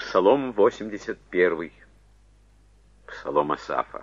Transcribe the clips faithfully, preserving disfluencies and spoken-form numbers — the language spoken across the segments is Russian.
Псалом восемьдесят первый. Псалом Асафа.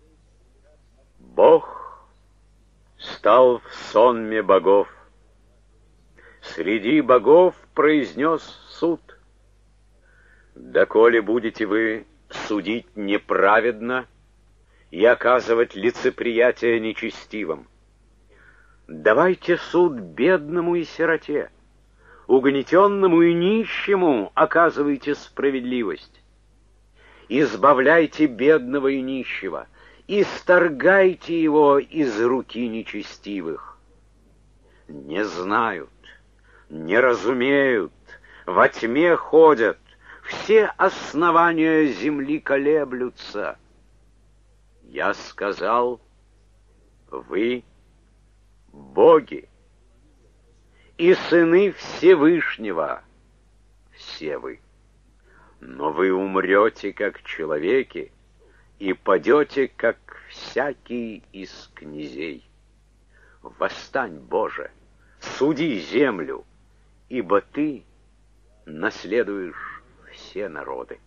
Бог стал в сонме богов. Среди богов произнес суд. Доколе будете вы судить неправедно и оказывать лицеприятие нечестивым? Давайте суд бедному и сироте, угнетенному и нищему оказывайте справедливость. Избавляйте бедного и нищего, исторгайте его из руки нечестивых. Не знают, не разумеют, во тьме ходят, все основания земли колеблются. Я сказал, вы боги и сыны Всевышнего, все вы. Но вы умрете, как человеки, и падете, как всякий из князей. Восстань, Боже, суди землю, ибо Ты наследуешь все народы.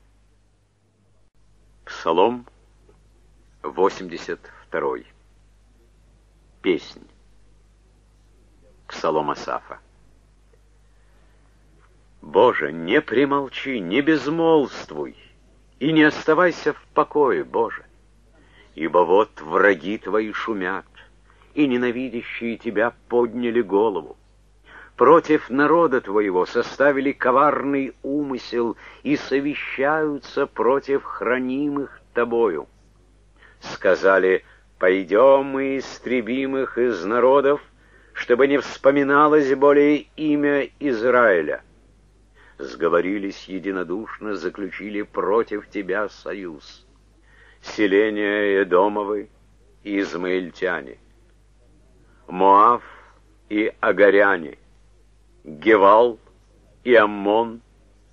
Псалом восемьдесят второй. Песнь. Псалом Асафа. Боже, не премолчи, не безмолвствуй, и не оставайся в покое, Боже, ибо вот враги Твои шумят, и ненавидящие Тебя подняли голову. Против народа Твоего составили коварный умысел и совещаются против хранимых Тобою. Сказали, пойдем и истребим их из народов, чтобы не вспоминалось более имя Израиля. Сговорились единодушно, заключили против Тебя союз. Селения Эдомовы и измаильтяне, Моав и Агаряне, Гевал и Аммон,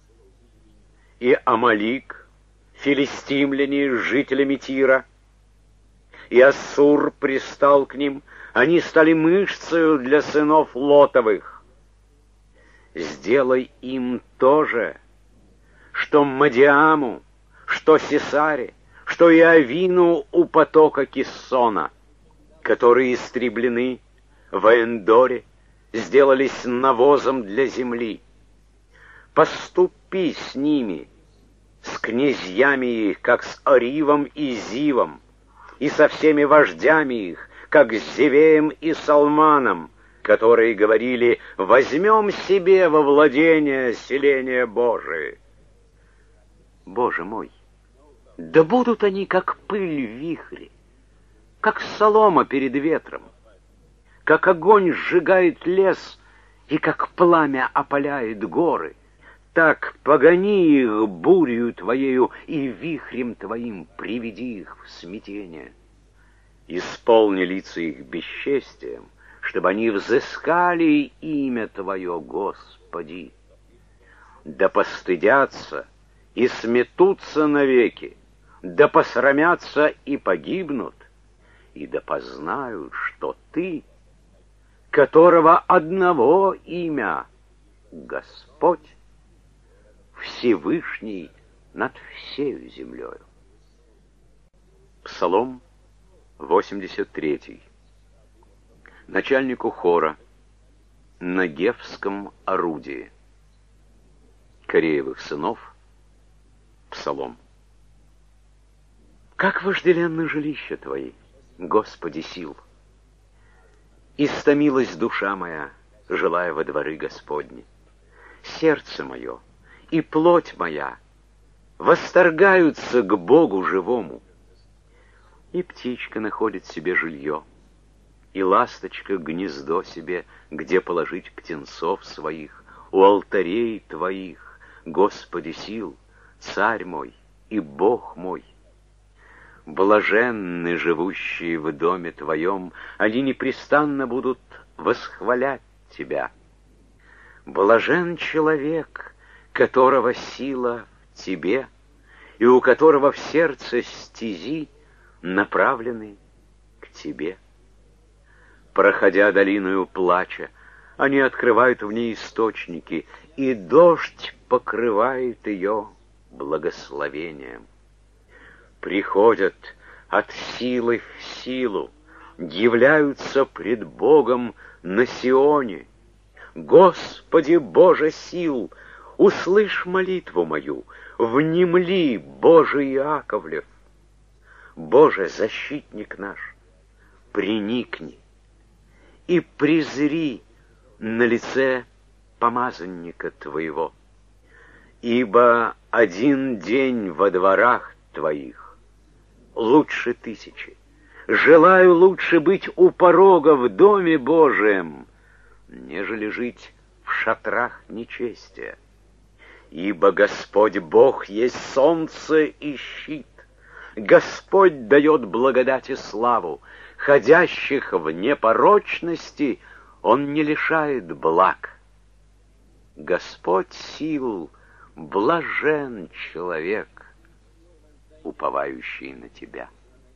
и Амалик, филистимляне с жителями Тира, и Ассур пристал к ним, они стали мышцею для сынов Лотовых. Сделай им то же, что Мадиаму, что Сесаре, что и Авину у потока Киссона, которые истреблены в Эндоре, сделались навозом для земли. Поступи с ними, с князьями их, как с Оривом и Зивом, и со всеми вождями их, как с Зевеем и Салманом, которые говорили, возьмем себе во владение селения Божие. Боже мой, да будут они, как пыль в вихре, как солома перед ветром, как огонь сжигает лес и как пламя опаляет горы, так погони их бурью Твоею и вихрем Твоим приведи их в смятение. Исполни лица их бесчестием, чтобы они взыскали имя Твое, Господи. Да постыдятся и сметутся навеки, да посрамятся и погибнут, и да познают, что Ты, которого одного имя, Господь, Всевышний над всею землею. Псалом восемьдесят третий. Начальнику хора на Гевском орудии. Кореевых сынов. Псалом. Как вожделенны жилища Твои, Господи сил! Истомилась душа моя, желая во дворы Господни. Сердце мое и плоть моя восторгаются к Богу живому. И птичка находит себе жилье, и ласточка гнездо себе, где положить птенцов своих, у алтарей Твоих, Господи сил, Царь мой и Бог мой. Блаженны живущие в доме Твоем, они непрестанно будут восхвалять Тебя. Блажен человек, которого сила в Тебе, и у которого в сердце стези направлены к Тебе. Проходя долиною плача, они открывают в ней источники, и дождь покрывает ее благословением. Приходят от силы в силу, являются пред Богом на Сионе. Господи Боже сил, услышь молитву мою, внемли, Боже Иаковлев. Боже, защитник наш, приникни и презри на лице помазанника Твоего, ибо один день во дворах Твоих лучше тысячи. Желаю лучше быть у порога в доме Божием, нежели жить в шатрах нечестия. Ибо Господь Бог есть солнце и щит. Господь дает благодать и славу. Ходящих в непорочности Он не лишает благ. Господь сил, блажен человек, уповающий на Тебя.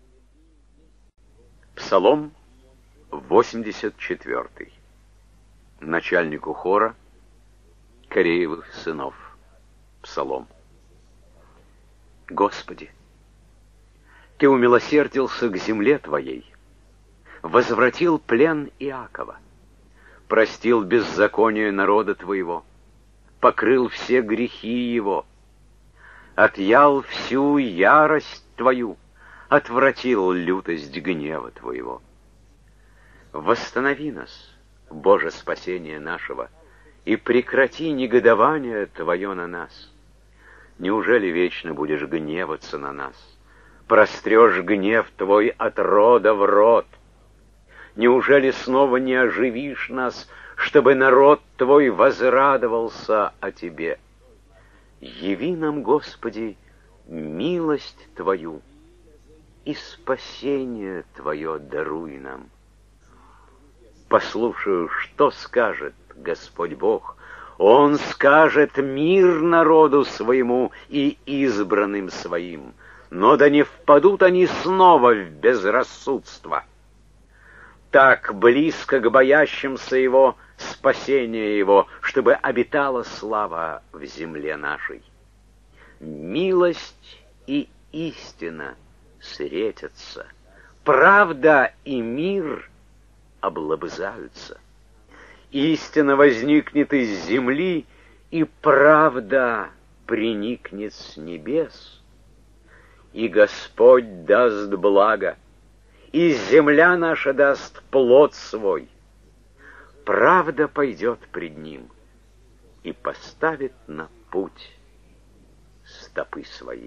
Псалом восемьдесят четвёртый. Начальнику хора Кореевых сынов. Псалом. Господи, Ты умилосердился к земле Твоей, возвратил плен Иакова, простил беззаконие народа Твоего, покрыл все грехи его, отъял всю ярость Твою, отвратил лютость гнева Твоего. Восстанови нас, Боже, спасение нашего, и прекрати негодование Твое на нас. Неужели вечно будешь гневаться на нас? Прострешь гнев Твой от рода в род. Неужели снова не оживишь нас, чтобы народ Твой возрадовался о Тебе? Яви нам, Господи, милость Твою, и спасение Твое даруй нам. Послушаю, что скажет Господь Бог. Он скажет мир народу своему и избранным своим, но да не впадут они снова в безрассудство. Так близко к боящимся Его спасение Его, чтобы обитала слава в земле нашей. Милость и истина встретятся, правда и мир облобызаются. Истина возникнет из земли, и правда приникнет с небес. И Господь даст благо, и земля наша даст плод свой. Правда пойдет пред Ним и поставит на путь стопы свои.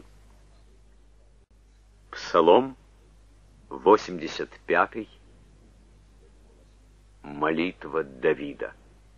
Псалом восемьдесят пятый. Молитва Давида.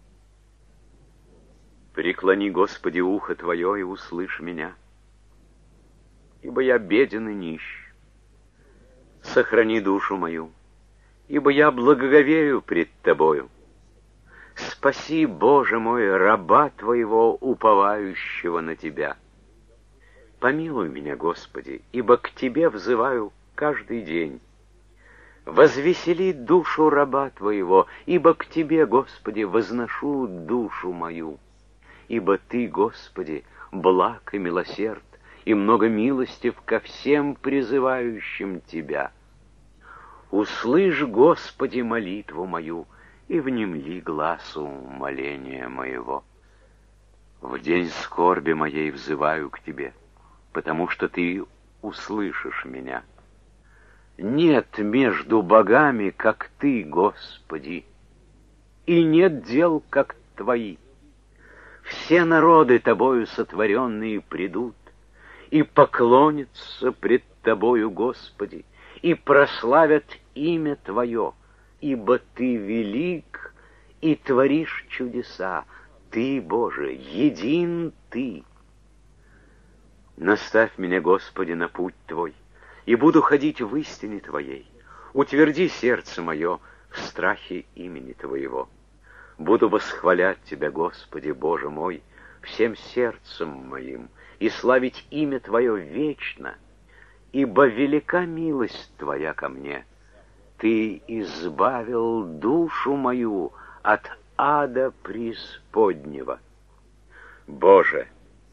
Преклони, Господи, ухо Твое и услышь меня, ибо я беден и нищ. Сохрани душу мою, ибо я благоговею пред Тобою. Спаси, Боже мой, раба Твоего, уповающего на Тебя. Помилуй меня, Господи, ибо к Тебе взываю каждый день. Возвесели душу раба Твоего, ибо к Тебе, Господи, возношу душу мою. Ибо Ты, Господи, благ и милосерд, и много милостив ко всем призывающим Тебя. Услышь, Господи, молитву мою, и внемли гласу моления моего. В день скорби моей взываю к Тебе, потому что Ты услышишь меня. Нет между богами, как Ты, Господи, и нет дел, как Твои. Все народы Тобою сотворенные придут и поклонятся пред Тобою, Господи, и прославят имя Твое, ибо Ты велик и творишь чудеса. Ты, Боже, един Ты. Наставь меня, Господи, на путь Твой, и буду ходить в истине Твоей. Утверди сердце мое в страхе имени Твоего. Буду восхвалять Тебя, Господи, Боже мой, всем сердцем моим, и славить имя Твое вечно, ибо велика милость Твоя ко мне. Ты избавил душу мою от ада преисподнего. Боже,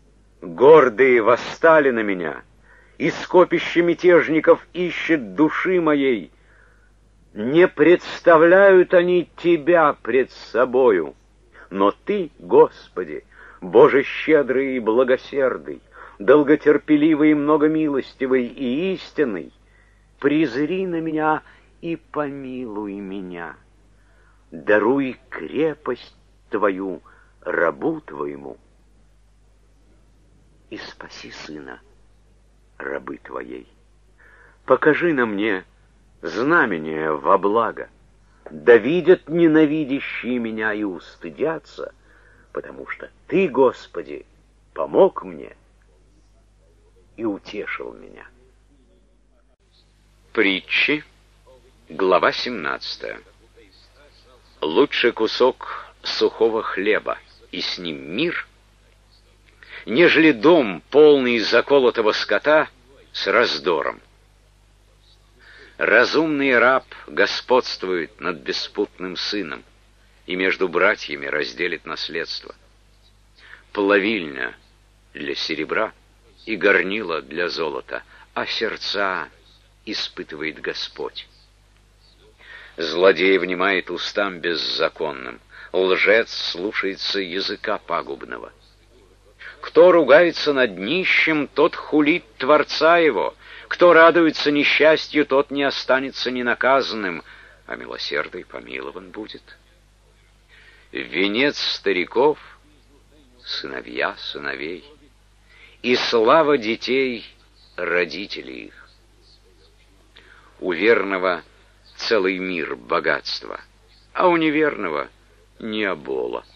Гордые восстали на меня, и скопище мятежников ищет души моей. Не представляют они тебя пред собою, но ты, Господи, Боже щедрый и благосердый, долготерпеливый и многомилостивый и истинный, презри на меня и помилуй меня. Даруй крепость Твою рабу Твоему и спаси сына рабы Твоей. Покажи на мне знамение во благо, да видят ненавидящие меня и устыдятся, потому что Ты, Господи, помог мне и утешил меня. Притчи, глава семнадцатая. Лучше кусок сухого хлеба, и с ним мир, нежели дом, полный заколотого скота, с раздором. Разумный раб господствует над беспутным сыном и между братьями разделит наследство. Плавильня для серебра и горнила для золота, а сердца испытывает Господь. Злодей внимает устам беззаконным, лжец слушается языка пагубного. Кто ругается над нищим, тот хулит Творца его. Кто радуется несчастью, тот не останется ненаказанным, а милосердный помилован будет. Венец стариков — сыновья сыновей, и слава детей — родители их. У верного целый мир богатства, а у неверного — необола.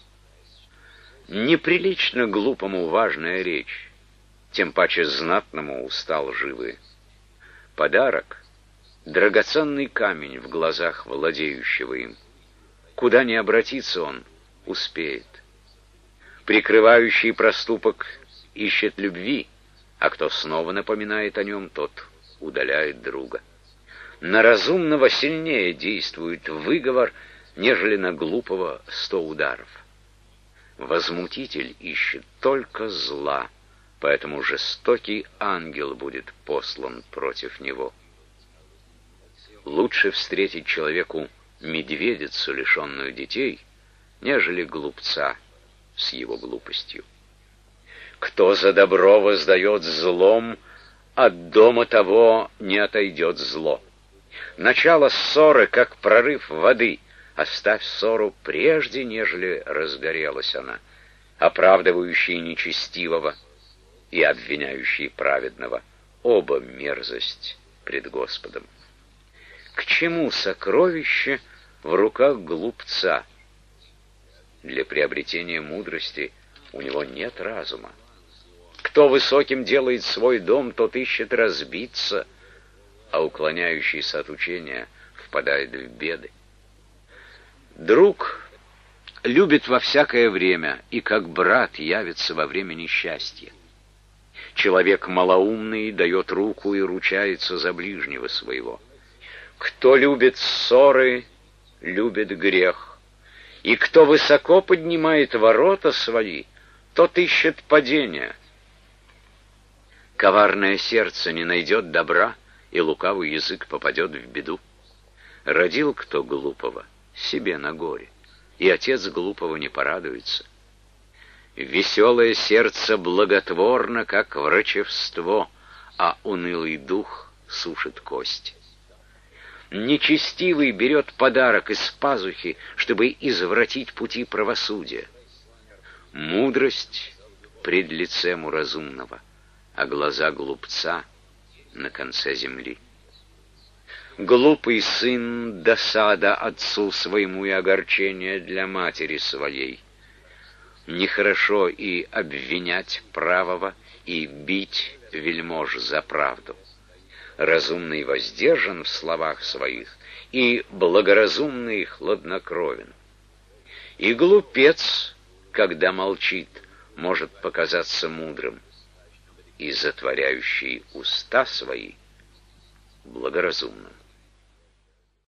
Неприлично глупому важная речь, тем паче знатному уста лживые. Подарок — драгоценный камень в глазах владеющего им. Куда ни обратится он, успеет. Прикрывающий проступок ищет любви, а кто снова напоминает о нем, тот удаляет друга. На разумного сильнее действует выговор, нежели на глупого сто ударов. Возмутитель ищет только зла, поэтому жестокий ангел будет послан против него. Лучше встретить человеку медведицу, лишенную детей, нежели глупца с его глупостью. Кто за добро воздает злом, от дома того не отойдет зло. Начало ссоры, как прорыв воды. Оставь ссору прежде, нежели разгорелась она, оправдывающий нечестивого и обвиняющий праведного. Оба мерзость пред Господом. К чему сокровище в руках глупца? Для приобретения мудрости у него нет разума. Кто высоким делает свой дом, тот ищет разбиться, а уклоняющийся от учения впадает в беды. Друг любит во всякое время и как брат явится во время несчастья. Человек малоумный дает руку и ручается за ближнего своего. Кто любит ссоры, любит грех. И кто высоко поднимает ворота свои, тот ищет падения. Коварное сердце не найдет добра, и лукавый язык попадет в беду. Родил кто глупого, себе на горе, и отец глупого не порадуется. Веселое сердце благотворно, как врачевство, а унылый дух сушит кость. Нечестивый берет подарок из пазухи, чтобы извратить пути правосудия. Мудрость пред лицем у разумного, а глаза глупца на конце земли. Глупый сын — досада отцу своему и огорчение для матери своей. Нехорошо и обвинять правого, и бить вельмож за правду. Разумный воздержан в словах своих, и благоразумный хладнокровен. И глупец, когда молчит, может показаться мудрым, и затворяющий уста свои благоразумным.